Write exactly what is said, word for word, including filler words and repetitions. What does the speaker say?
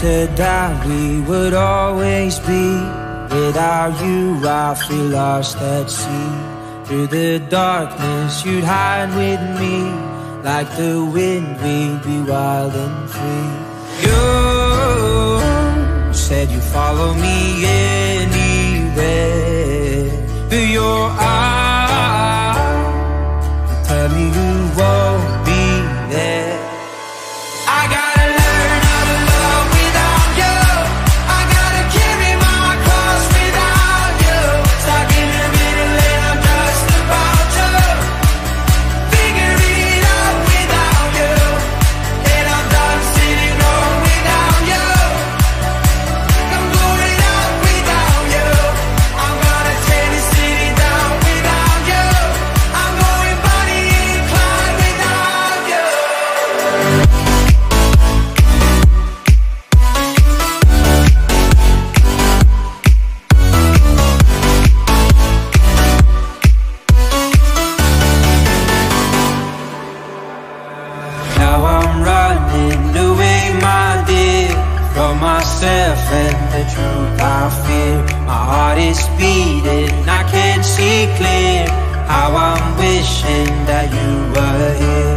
said that we would always be. Without you I feel lost at sea. Through the darkness you'd hide with me. Like the wind we'd be wild and free. You said you'd follow me anywhere. Through your eyes tell me you won't be there. I gotta learn how to love without you. I gotta carry my cross without you. Stuck in the middle and I'm just about to figure it out without you. And I'm done sitting home without you. I'm going out without you. I'm gonna tear the city down without you. I'm going Bonnie and Clyde without you. Now I'm running away, my dear, from myself and the truth I fear. My heart is beating, I can't see clear. How I'm wishing that you were here.